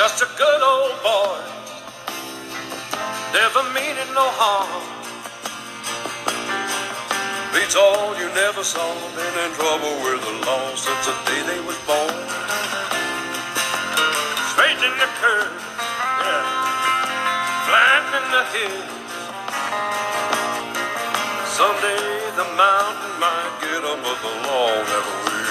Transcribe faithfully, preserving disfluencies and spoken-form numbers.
just a good old boy, never meaning no harm. Beats all you never saw, been in trouble with the law since the day they was born. Straightening the curve, yeah, flattening the hills. Someday the mountain might get 'em, but the law never will.